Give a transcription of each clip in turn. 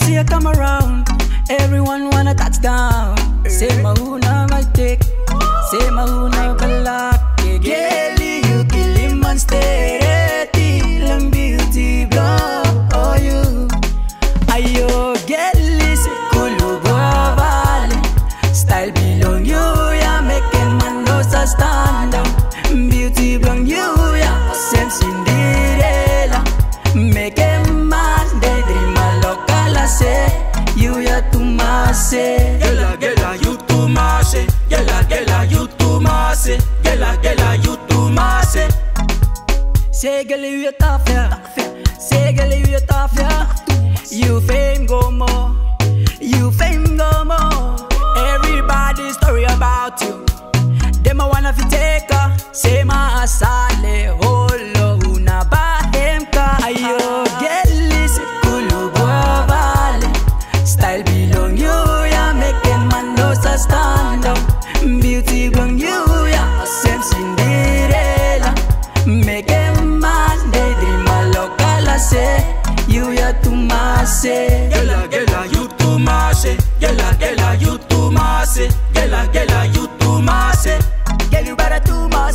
see you come around, everyone wanna touch down. Say mahuna my take, say mahuna balak. Geli you kill him and stay till beauty blow. Oh you, ayo geli se kulu vale. Style belong you, ya making man no stand up. Beauty belong you, ya same Cinderella. Make a man daydream a local say. You ya too much. Gela you too much. Gela you too much. Gela you too much. Say girl you tough yeah. Say girl you tough yeah. You fame go more. You fame go more. Everybody story about you. Them a wanna fi take her. Say ma asale holo una ba hemka. Ayo girl is kulu vale. Style belong you ya making man no stand up. Beauty belong you ya same Cinderella. Make a man daydream a local say. You ya too much. Gela you too much. Gela you too much. Gela you too much. Girl you better too much.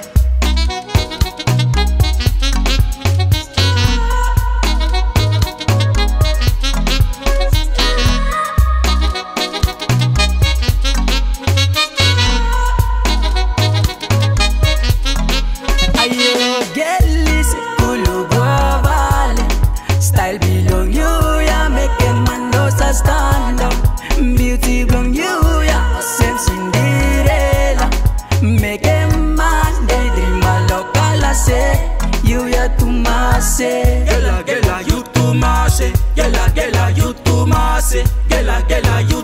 Style belong you, ya making man no stand up. Beauty belong you, ya same Cinderella. Make a man daydream a local say. You ya too much. Gela you too much. Gela you too much. Gela you